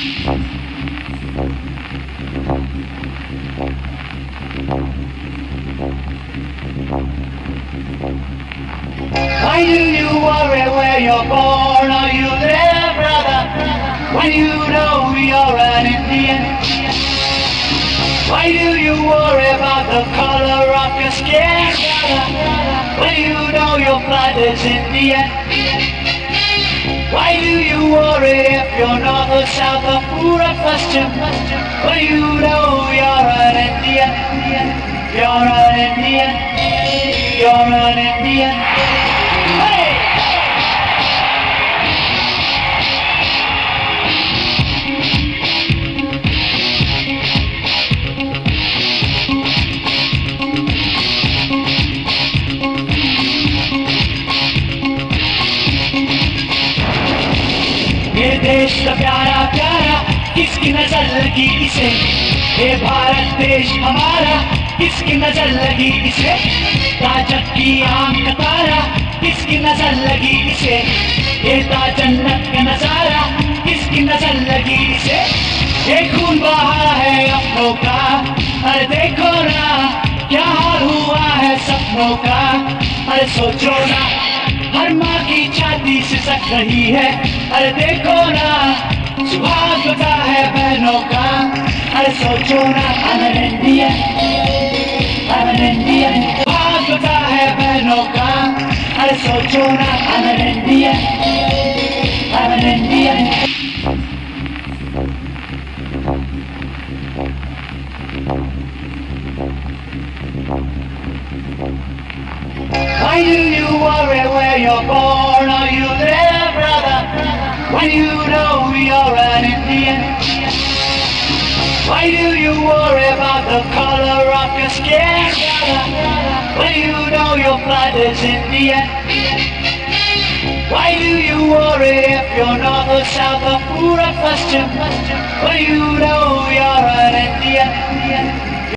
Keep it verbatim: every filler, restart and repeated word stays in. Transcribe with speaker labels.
Speaker 1: Why do you worry where you're born? Are you there, brother? When you know you're an Indian? Why do you worry about the color of your skin, brother? When you know your blood is Indian? Why do you worry if you're north or south or pura question? When you know you're an Indian? You're an Indian. You're an Indian. Hey! ये देश का प्यारा प्यारा किसकी नजर लगी इसे? ये भारत देश हमारा किसकी नजर लगी इसे? ताजक की आंख का तारा किसकी नजर लगी इसे? ये ताजन्नत का नजारा किसकी नजर लगी इसे? ये खून बहा है अपनों का, अरे देखो ना क्या हाल हुआ है सपनों का। अरे सोचो ना हर माँ की छाती सिसक रही है। अरे देखो ना सुहाग होता है बहनों का। अरे सोचो ना I'm an Indian, I'm an Indian। सुहाग होता है बहनों का। अरे सोचो ना I'm an Indian, I'm an Indian। Why do you worry where you're born? Are you there, brother? When you know you're an Indian? Why do you worry about the color of your skin, brother? When you know your blood is Indian? Why do you worry if you're north or south or pura question? When you know